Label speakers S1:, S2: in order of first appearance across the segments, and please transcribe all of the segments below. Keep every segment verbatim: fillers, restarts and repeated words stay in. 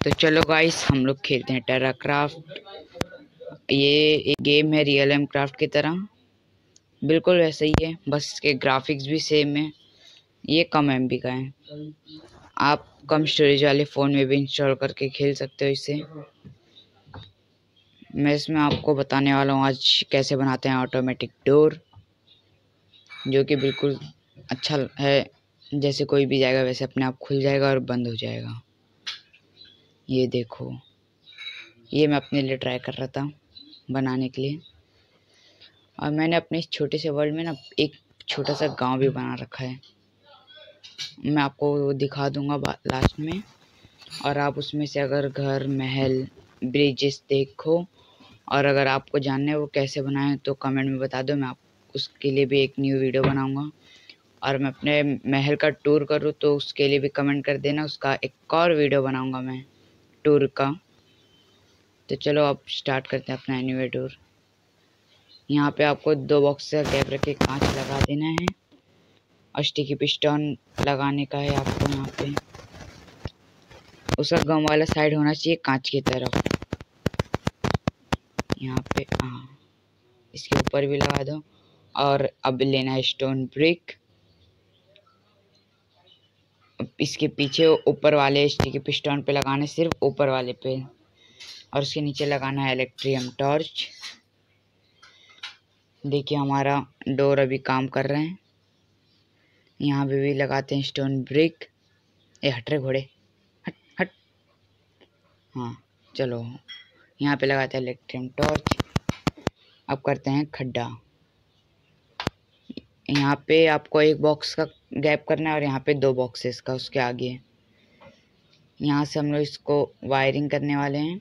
S1: तो चलो गाइस हम लोग खेलते हैं टेरा क्राफ्ट। ये एक गेम है रियल एम क्राफ्ट की तरह, बिल्कुल वैसा ही है, बस इसके ग्राफिक्स भी सेम है। ये कम एमबी का है, आप कम स्टोरेज वाले फ़ोन में भी इंस्टॉल करके खेल सकते हो इसे। मैं इसमें आपको बताने वाला हूँ आज कैसे बनाते हैं ऑटोमेटिक डोर, जो कि बिल्कुल अच्छा है, जैसे कोई भी जाएगा वैसे अपने आप खुल जाएगा और बंद हो जाएगा। ये देखो, ये मैं अपने लिए ट्राई कर रहा था बनाने के लिए, और मैंने अपने इस छोटे से वर्ल्ड में ना एक छोटा सा गांव भी बना रखा है। मैं आपको दिखा दूंगा लास्ट में, और आप उसमें से अगर घर, महल, ब्रिजेस देखो, और अगर आपको जानना है वो कैसे बनाएं तो कमेंट में बता दो, मैं आप उसके लिए भी एक न्यू वीडियो बनाऊंगा। और मैं अपने महल का टूर करूँ तो उसके लिए भी कमेंट कर देना, उसका एक और वीडियो बनाऊंगा मैं टूर का। तो चलो अब स्टार्ट करते हैं अपना एनीवे टूर। यहाँ पे आपको दो बॉक्स का गैप रख के कांच लगा देना है, और स्टिकी पिस्टन लगाने का है आपको। यहाँ पे उसका गम वाला साइड होना चाहिए कांच की तरफ। यहाँ पे हाँ, इसके ऊपर भी लगा दो। और अब लेना है स्टोन ब्रिक, इसके पीछे ऊपर वाले स्टिकी पिस्टन पे लगाने, सिर्फ ऊपर वाले पे, और उसके नीचे लगाना है इलेक्ट्रियम टॉर्च। देखिए हमारा डोर अभी काम कर रहे हैं। यहाँ पे भी लगाते हैं स्टोन ब्रिक। ए हट रहे घोड़े, हट हट। हाँ चलो, यहाँ पे लगाते हैं इलेक्ट्रियम टॉर्च। अब करते हैं खड्डा। यहाँ पे आपको एक बॉक्स का गैप करना है, और यहाँ पे दो बॉक्सेस का उसके आगे। यहाँ से हम लोग इसको वायरिंग करने वाले हैं।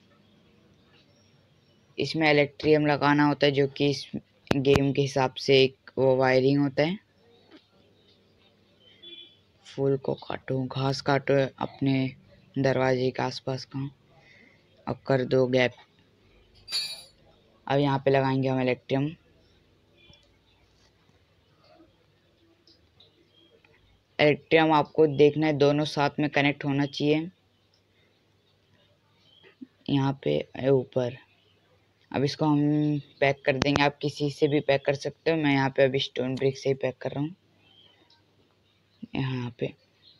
S1: इसमें इलेक्ट्रियम लगाना होता है, जो कि इस गेम के हिसाब से एक वो वायरिंग होता है। फूल को काटो, घास काटो अपने दरवाजे के आसपास का, अब कर दो गैप। अब यहाँ पे लगाएंगे हम इलेक्ट्रियम। इलेक्ट्रियम आपको देखना है दोनों साथ में कनेक्ट होना चाहिए, यहाँ पे ऊपर। अब इसको हम पैक कर देंगे, आप किसी से भी पैक कर सकते हो, मैं यहाँ पे अभी स्टोन ब्रिक से ही पैक कर रहा हूँ। यहाँ पे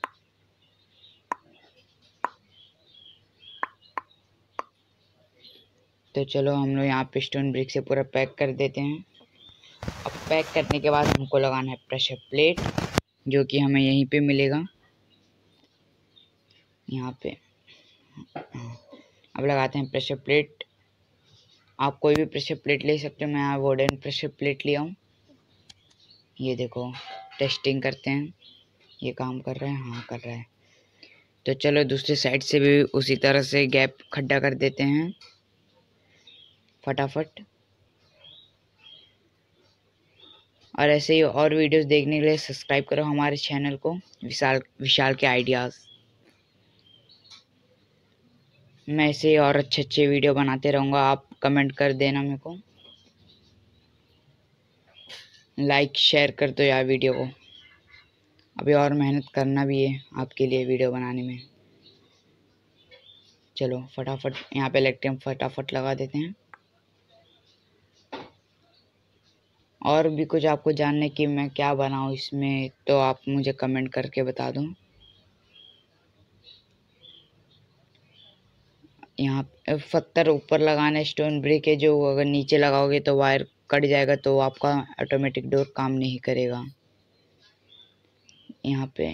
S1: तो चलो हम लोग यहाँ पे स्टोन ब्रिक से पूरा पैक कर देते हैं। अब पैक करने के बाद हमको लगाना है प्रेशर प्लेट, जो कि हमें यहीं पे मिलेगा, यहाँ पे। अब लगाते हैं प्रेशर प्लेट। आप कोई भी प्रेशर प्लेट ले सकते हो, मैं यहाँ वुडन प्रेशर प्लेट लिया हूँ। ये देखो, टेस्टिंग करते हैं ये काम कर रहा है, हाँ कर रहा है। तो चलो दूसरी साइड से भी उसी तरह से गैप खड्डा कर देते हैं फटाफट। और ऐसे ही और वीडियोस देखने के लिए सब्सक्राइब करो हमारे चैनल को, विशाल विशाल के आइडियाज़। मैं ऐसे ही और अच्छे अच्छे वीडियो बनाते रहूँगा, आप कमेंट कर देना मेरे को, लाइक शेयर कर दो यार वीडियो को। अभी और मेहनत करना भी है आपके लिए वीडियो बनाने में। चलो फटाफट यहाँ पे इलेक्ट्रियम फटाफट लगा देते हैं। और भी कुछ आपको जानने की मैं क्या बनाऊँ इसमें, तो आप मुझे कमेंट करके बता दो। यहाँ पत्थर ऊपर लगाना, स्टोन ब्रिक है जो अगर नीचे लगाओगे तो वायर कट जाएगा, तो आपका ऑटोमेटिक डोर काम नहीं करेगा। यहाँ पे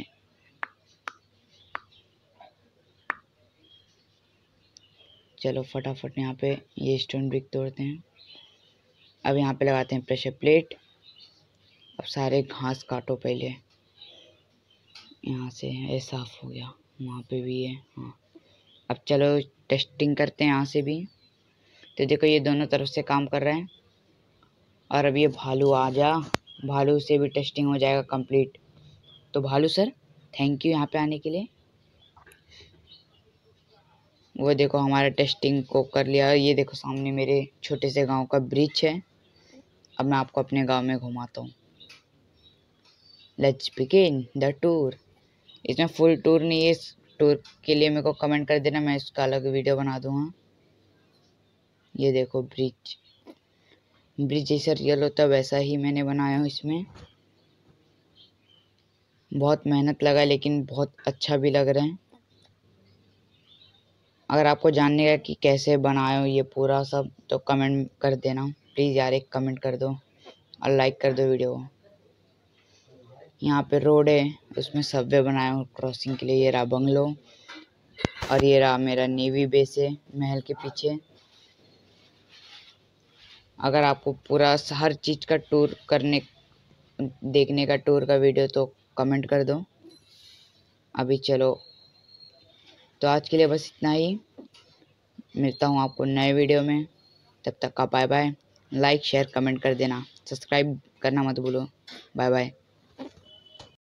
S1: चलो फटाफट यहाँ पे ये स्टोन ब्रिक तोड़ते हैं। अब यहाँ पे लगाते हैं प्रेशर प्लेट। अब सारे घास काटो पहले, यहाँ से ये साफ हो गया, वहाँ पे भी है हाँ। अब चलो टेस्टिंग करते हैं यहाँ से भी। तो देखो ये दोनों तरफ से काम कर रहे हैं। और अब ये भालू आ जा, भालू से भी टेस्टिंग हो जाएगा कंप्लीट। तो भालू सर थैंक यू यहाँ पे आने के लिए। वो देखो हमारा टेस्टिंग को कर लिया। ये देखो सामने मेरे छोटे से गांव का ब्रिज है। अब मैं आपको अपने गांव में घुमाता हूँ। Let's begin the tour. इसमें फुल टूर नहीं है, टूर के लिए मेरे को कमेंट कर देना, मैं इसका अलग वीडियो बना दूंगा। ये देखो ब्रिज ब्रिज जैसा रियल होता है वैसा ही मैंने बनाया हूँ। इसमें बहुत मेहनत लगा लेकिन बहुत अच्छा भी लग रहा है। अगर आपको जानने का कि कैसे बनाए हो ये पूरा सब तो कमेंट कर देना प्लीज़ यार, एक कमेंट कर दो और लाइक कर दो वीडियो को। यहाँ पे रोड है, उसमें सबवे बनाया हूँ क्रॉसिंग के लिए। ये रहा बंगलो और ये रहा मेरा नेवी बेस है महल के पीछे। अगर आपको पूरा हर चीज़ का टूर करने देखने का टूर का वीडियो तो कमेंट कर दो। अभी चलो तो आज के लिए बस इतना ही, मिलता हूँ आपको नए वीडियो में, तब तक का bye bye. Like share comment कर देना, सब्सक्राइब करना मत भूलो। Bye bye.